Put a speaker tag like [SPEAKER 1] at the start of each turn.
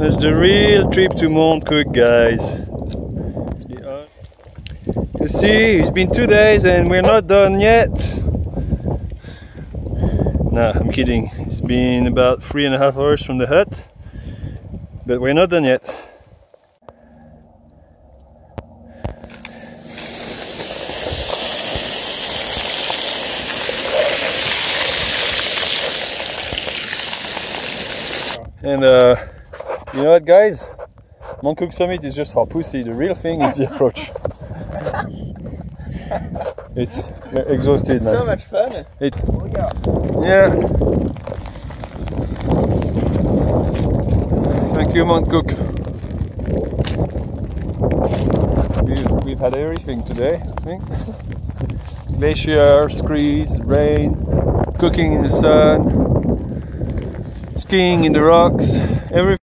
[SPEAKER 1] It's the real trip to Mount Cook, guys. You see, it's been 2 days and we're not done yet. Nah, I'm kidding. It's been about 3.5 hours from the hut, but we're not done yet. And you know what, guys? Mount Cook summit is just for pussy. The real thing is the approach. It's exhausted, man.
[SPEAKER 2] So much fun.
[SPEAKER 1] Yeah. Thank you, Mount Cook. We've had everything today, I think. Glacier, screes, rain, cooking in the sun, skiing in the rocks, everything.